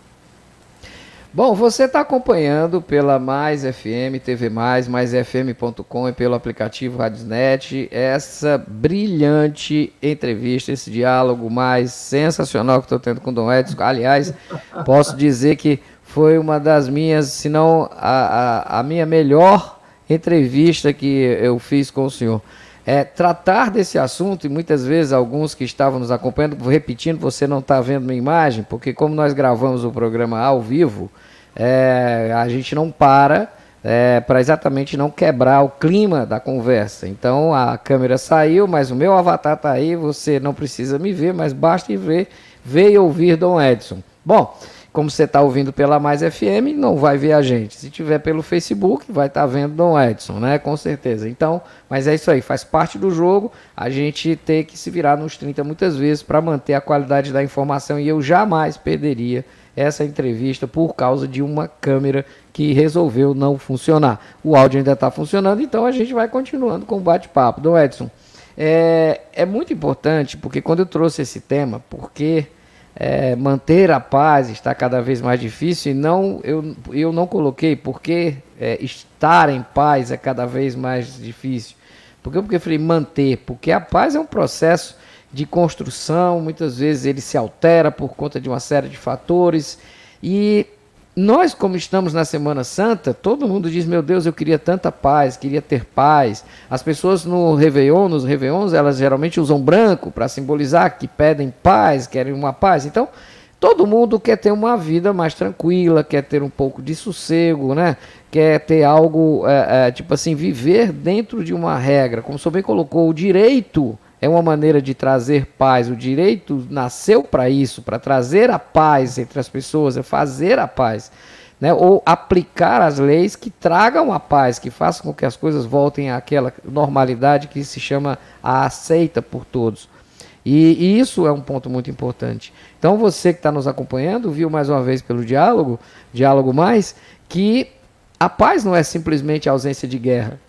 Bom, você está acompanhando pela Mais F M, T V Mais, mais f m ponto com e pelo aplicativo Radiosnet essa brilhante entrevista, esse diálogo mais sensacional que estou tendo com o Dom Edson. Aliás, posso dizer que foi uma das minhas, se não a, a, a minha melhor entrevista que eu fiz com o senhor. É, tratar desse assunto, e muitas vezes alguns que estavam nos acompanhando, repetindo, você não está vendo minha imagem, porque como nós gravamos o programa ao vivo, é, a gente não para é, para exatamente não quebrar o clima da conversa. Então a câmera saiu, mas o meu avatar está aí, você não precisa me ver, mas basta ver, ver e ouvir Dom Edson. Bom, como você está ouvindo pela Mais F M, não vai ver a gente. Se tiver pelo Facebook, vai estar tá vendo Dom Edson, né? Com certeza. Então, mas é isso aí, faz parte do jogo, a gente tem que se virar nos trinta muitas vezes para manter a qualidade da informação, e eu jamais perderia essa entrevista por causa de uma câmera que resolveu não funcionar. O áudio ainda está funcionando, então a gente vai continuando com o bate-papo. Dom Edson, é, é muito importante, porque quando eu trouxe esse tema, porque... É, manter a paz está cada vez mais difícil, e não, eu, eu não coloquei porque é, estar em paz é cada vez mais difícil. Porque eu falei manter, porque a paz é um processo de construção, muitas vezes ele se altera por conta de uma série de fatores, e nós, como estamos na Semana Santa, todo mundo diz, meu Deus, eu queria tanta paz, queria ter paz. As pessoas no Réveillon, nos Réveillons, elas geralmente usam branco para simbolizar que pedem paz, querem uma paz. Então, todo mundo quer ter uma vida mais tranquila, quer ter um pouco de sossego, né? Quer ter algo, é, é, tipo assim, viver dentro de uma regra. Como o senhor bem colocou, o direito é uma maneira de trazer paz. O direito nasceu para isso, para trazer a paz entre as pessoas, é fazer a paz, né? Ou aplicar as leis que tragam a paz, que façam com que as coisas voltem àquela normalidade que se chama a aceita por todos. E, e isso é um ponto muito importante. Então você que está nos acompanhando, viu mais uma vez pelo diálogo, Diálogo Mais, que a paz não é simplesmente a ausência de guerra.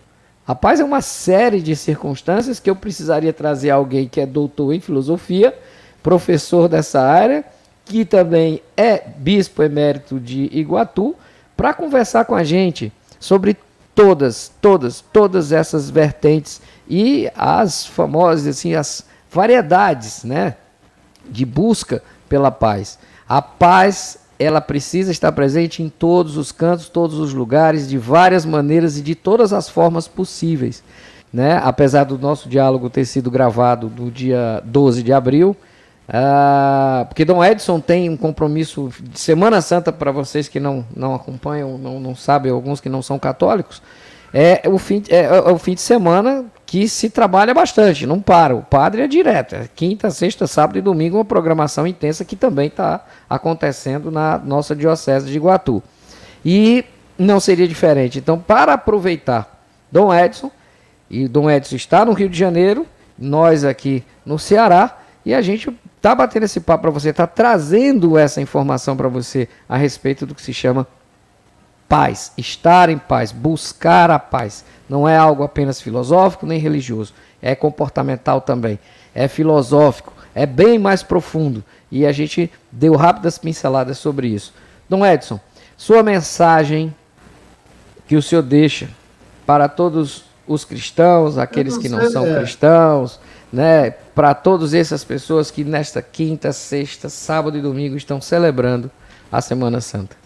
A paz é uma série de circunstâncias que eu precisaria trazer alguém que é doutor em filosofia, professor dessa área, que também é bispo emérito de Iguatu, para conversar com a gente sobre todas, todas, todas essas vertentes e as famosas, assim, as variedades, né, de busca pela paz. A paz, ela precisa estar presente em todos os cantos, todos os lugares, de várias maneiras e de todas as formas possíveis, né? Apesar do nosso diálogo ter sido gravado no dia doze de abril, uh, porque Dom Edson tem um compromisso de Semana Santa, para vocês que não, não acompanham, não, não sabem, alguns que não são católicos, é o, fim, é, é o fim de semana que se trabalha bastante, não para. O padre é direto, é quinta, sexta, sábado e domingo, uma programação intensa que também está acontecendo na nossa Diocese de Iguatu. E não seria diferente. Então, para aproveitar Dom Edson, e Dom Edson está no Rio de Janeiro, nós aqui no Ceará, e a gente está batendo esse papo para você, está trazendo essa informação para você a respeito do que se chama paz, estar em paz, buscar a paz. Não é algo apenas filosófico nem religioso, é comportamental também, é filosófico, é bem mais profundo, e a gente deu rápidas pinceladas sobre isso. Dom Edson, sua mensagem que o senhor deixa para todos os cristãos, aqueles que não são cristãos, né, para todas essas pessoas que nesta quinta, sexta, sábado e domingo estão celebrando a Semana Santa.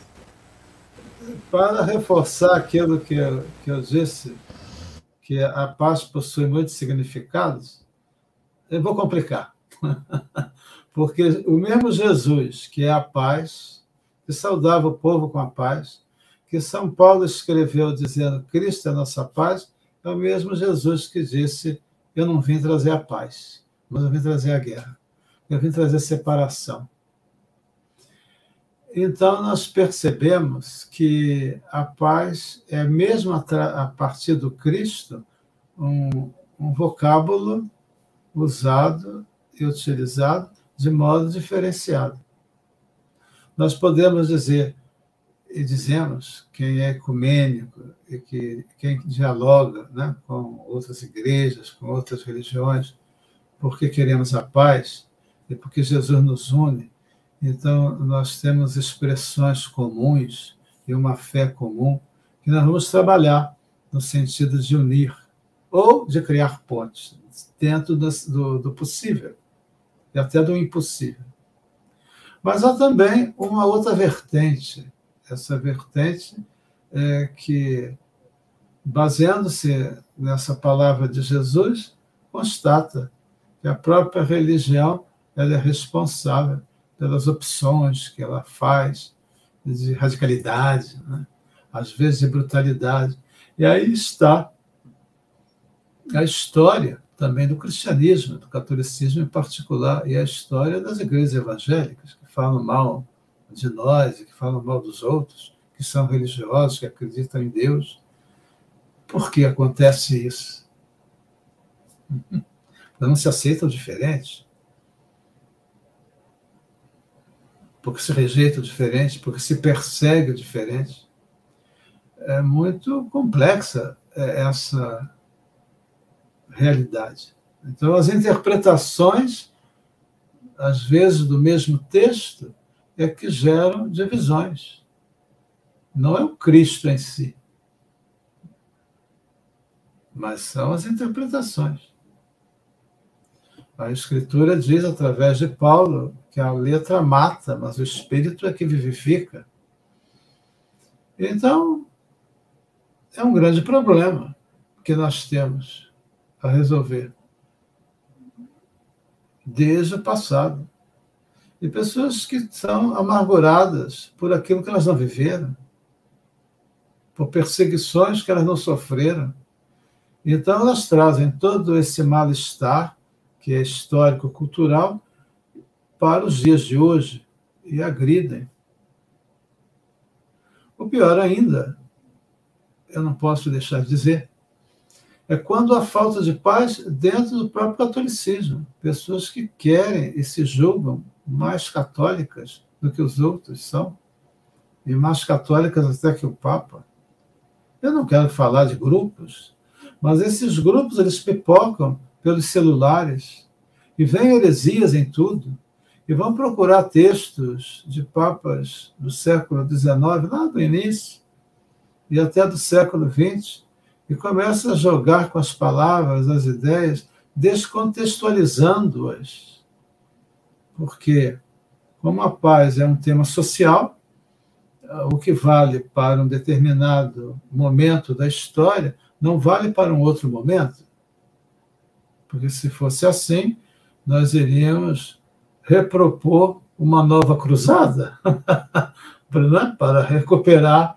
Para reforçar aquilo que eu, que eu disse, que a paz possui muitos significados, eu vou complicar. Porque o mesmo Jesus, que é a paz, que saudava o povo com a paz, que São Paulo escreveu dizendo Cristo é a nossa paz, é o mesmo Jesus que disse eu não vim trazer a paz, mas eu vim trazer a guerra, eu vim trazer separação. Então, nós percebemos que a paz é, mesmo a, a partir do Cristo, um, um vocábulo usado e utilizado de modo diferenciado. Nós podemos dizer, e dizemos, quem é ecumênico e que, quem dialoga, né, com outras igrejas, com outras religiões, porque queremos a paz e porque Jesus nos une. Então, nós temos expressões comuns e uma fé comum que nós vamos trabalhar no sentido de unir ou de criar pontes dentro do, do, do possível e até do impossível. Mas há também uma outra vertente, essa vertente é que, baseando-se nessa palavra de Jesus, constata que a própria religião ela é responsável pelas opções que ela faz, de radicalidade, né? Às vezes de brutalidade. E aí está a história também do cristianismo, do catolicismo em particular, e a história das igrejas evangélicas, que falam mal de nós, e que falam mal dos outros, que são religiosos, que acreditam em Deus. Por que acontece isso? Não se aceitam diferentes? Porque se rejeita o diferente, porque se persegue o diferente. É muito complexa essa realidade. Então, as interpretações, às vezes, do mesmo texto, é que geram divisões. Não é o Cristo em si, mas são as interpretações. A Escritura diz, através de Paulo, que a letra mata, mas o Espírito é que vivifica. Então, é um grande problema que nós temos a resolver desde o passado. E pessoas que são amarguradas por aquilo que elas não viveram, por perseguições que elas não sofreram. Então, elas trazem todo esse mal-estar, que é histórico-cultural, para os dias de hoje e agridem. O pior ainda, eu não posso deixar de dizer, é quando há falta de paz dentro do próprio catolicismo. Pessoas que querem e se julgam mais católicas do que os outros são, e mais católicas até que o Papa. Eu não quero falar de grupos, Mas esses grupos, eles pipocam pelos celulares e vêm heresias em tudo e vão procurar textos de papas do século dezenove, lá do início, e até do século vinte, e começam a jogar com as palavras, as ideias, descontextualizando-as. Porque, como a paz é um tema social, o que vale para um determinado momento da história não vale para um outro momento. Porque, se fosse assim, nós iríamos repropor uma nova cruzada para recuperar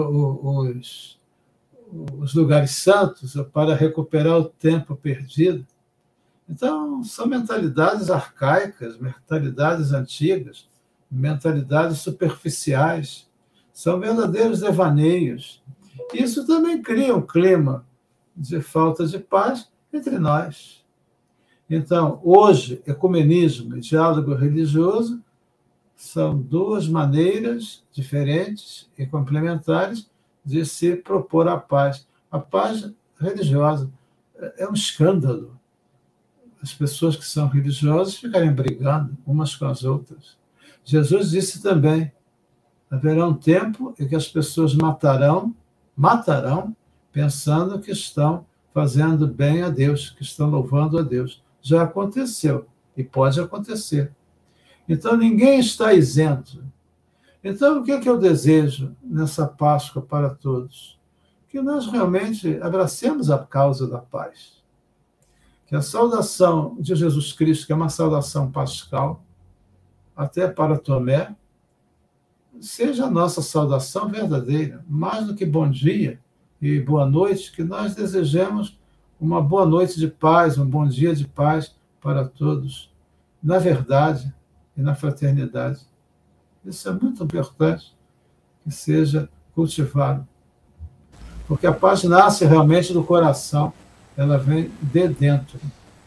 os, os lugares santos, para recuperar o tempo perdido. Então, são mentalidades arcaicas, mentalidades antigas, mentalidades superficiais, são verdadeiros devaneios. Isso também cria um clima de falta de paz entre nós. Então, hoje, ecumenismo e diálogo religioso são duas maneiras diferentes e complementares de se propor a paz. A paz religiosa é um escândalo. As pessoas que são religiosas ficarem brigando umas com as outras. Jesus disse também, haverá um tempo em que as pessoas matarão, matarão, pensando que estão fazendo bem a Deus, que estão louvando a Deus. Já aconteceu e pode acontecer. Então, ninguém está isento. Então, o que é que eu desejo nessa Páscoa para todos? Que nós realmente abracemos a causa da paz. Que a saudação de Jesus Cristo, que é uma saudação pascal, até para Tomé, seja a nossa saudação verdadeira, mais do que bom dia e boa noite, que nós desejemos uma boa noite de paz, um bom dia de paz para todos, na verdade e na fraternidade. Isso é muito importante que seja cultivado, porque a paz nasce realmente do coração, ela vem de dentro.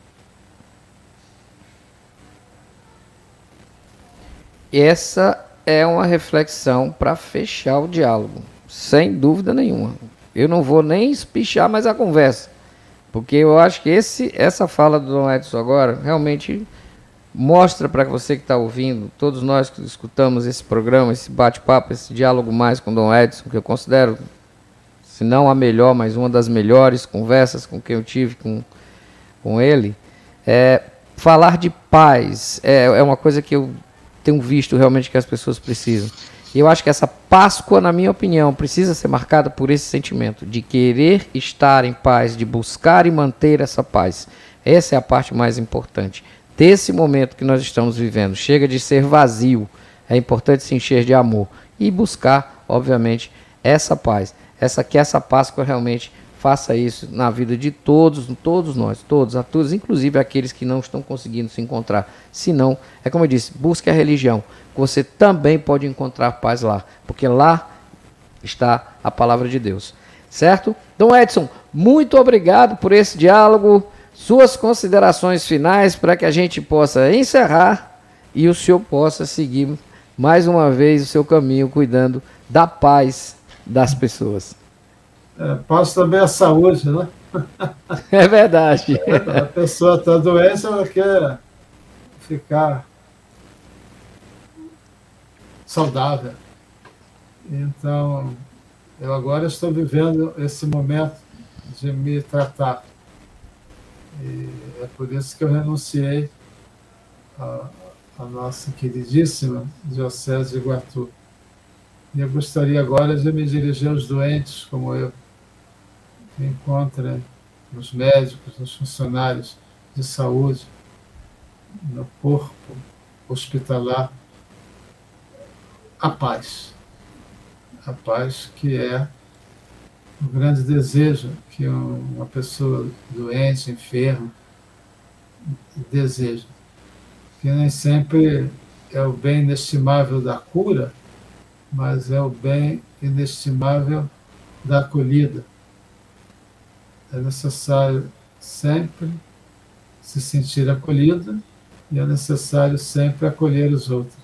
Essa é uma reflexão para fechar o diálogo, sem dúvida nenhuma. Eu não vou nem espichar mais a conversa, porque eu acho que esse, essa fala do Dom Edson agora realmente mostra para você que está ouvindo, todos nós que escutamos esse programa, esse bate-papo, esse diálogo mais com o Dom Edson, que eu considero, se não a melhor, mas uma das melhores conversas com que eu tive com, com ele, é, falar de paz é, é uma coisa que eu tenho visto realmente que as pessoas precisam. E eu acho que essa Páscoa, na minha opinião, precisa ser marcada por esse sentimento de querer estar em paz, de buscar e manter essa paz. Essa é a parte mais importante desse momento que nós estamos vivendo. Chega de ser vazio, é importante se encher de amor e buscar, obviamente, essa paz. Essa, que essa Páscoa realmente faça isso na vida de todos, todos nós, todos, a todos, inclusive aqueles que não estão conseguindo se encontrar. Se não, é como eu disse, busque a religião. Você também pode encontrar paz lá, porque lá está a palavra de Deus. Certo? Dom Edson, muito obrigado por esse diálogo. Suas considerações finais para que a gente possa encerrar e o senhor possa seguir mais uma vez o seu caminho cuidando da paz das pessoas. É, paz também é saúde, né? É verdade. A pessoa está doente, ela quer ficar saudável. Então, eu agora estou vivendo esse momento de me tratar. E é por isso que eu renunciei à, à nossa queridíssima Diocese de Iguatu. E eu gostaria agora de me dirigir aos doentes como eu, que encontrem nos médicos, nos funcionários de saúde, no corpo hospitalar, a paz. A paz que é o grande desejo que uma pessoa doente, enferma, deseja. Que nem sempre é o bem inestimável da cura, mas é o bem inestimável da acolhida. É necessário sempre se sentir acolhido e é necessário sempre acolher os outros.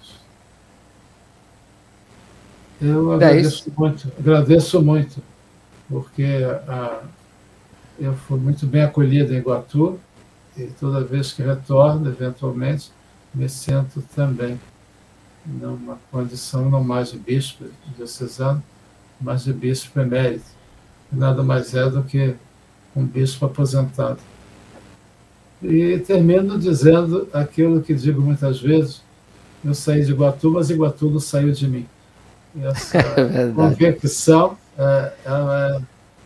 Eu agradeço, é muito, agradeço muito, porque a, eu fui muito bem acolhido em Iguatu, e toda vez que retorno, eventualmente, me sinto também numa condição não mais de bispo diocesano, mas de bispo emérito. Nada mais é do que um bispo aposentado. E termino dizendo aquilo que digo muitas vezes: eu saí de Iguatu, mas Iguatu não saiu de mim. E essa é convicção é, ela é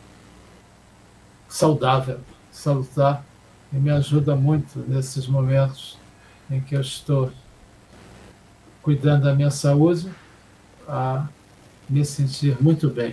saudável, salutar, e me ajuda muito nesses momentos em que eu estou cuidando da minha saúde, a me sentir muito bem.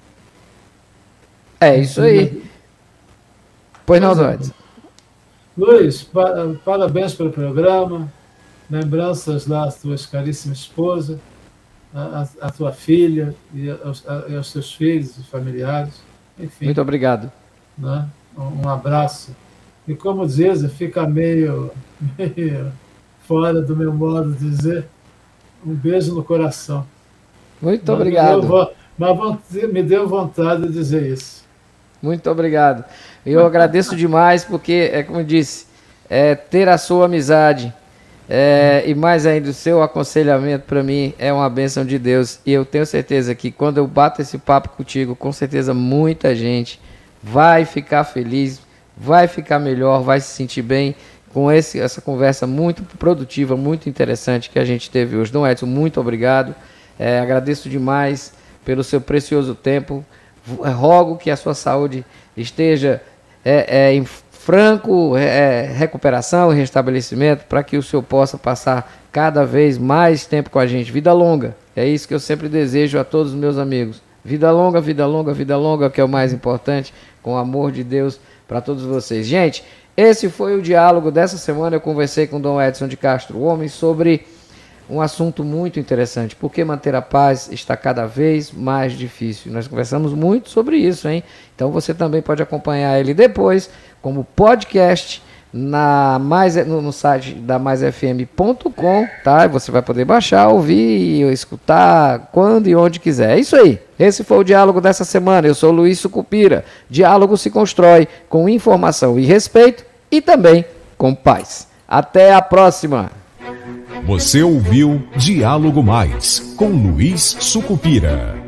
É isso aí. Pois não, Duarte. Luiz, pa parabéns pelo programa, lembranças lá à tua caríssima esposa, a, a tua filha e aos, a, aos teus filhos e familiares. Enfim. Muito obrigado. Né? Um, um abraço. E como dizem, fica meio, meio fora do meu modo de dizer, um beijo no coração. Muito mas obrigado. Me deu, mas me deu vontade de dizer isso. Muito obrigado. Eu agradeço demais, porque, é como eu disse, é, ter a sua amizade é, e mais ainda o seu aconselhamento, para mim, é uma bênção de Deus. E eu tenho certeza que quando eu bato esse papo contigo, com certeza muita gente vai ficar feliz, vai ficar melhor, vai se sentir bem com esse, essa conversa muito produtiva, muito interessante que a gente teve hoje. Dom Edson, muito obrigado. É, agradeço demais pelo seu precioso tempo. Rogo que a sua saúde esteja é, é, em franco é, recuperação e restabelecimento, para que o senhor possa passar cada vez mais tempo com a gente. Vida longa, é isso que eu sempre desejo a todos os meus amigos. Vida longa, vida longa, vida longa, que é o mais importante, com o amor de Deus para todos vocês. Gente, esse foi o diálogo dessa semana. Eu conversei com o Dom Edson de Castro Homem sobre um assunto muito interessante, porque manter a paz está cada vez mais difícil. Nós conversamos muito sobre isso, hein? Então você também pode acompanhar ele depois como podcast na mais, no, no site da mais f m ponto com, tá? Você vai poder baixar, ouvir, escutar quando e onde quiser. É isso aí. Esse foi o diálogo dessa semana. Eu sou Luiz Sucupira. Diálogo se constrói com informação e respeito e também com paz. Até a próxima. Você ouviu Diálogo Mais, com Luiz Sucupira.